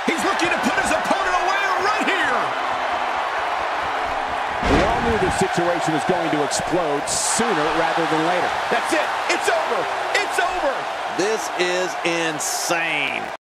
He's looking to put his opponent away right here. We all knew this situation was going to explode sooner rather than later. That's it. It's over. It's over. This is insane.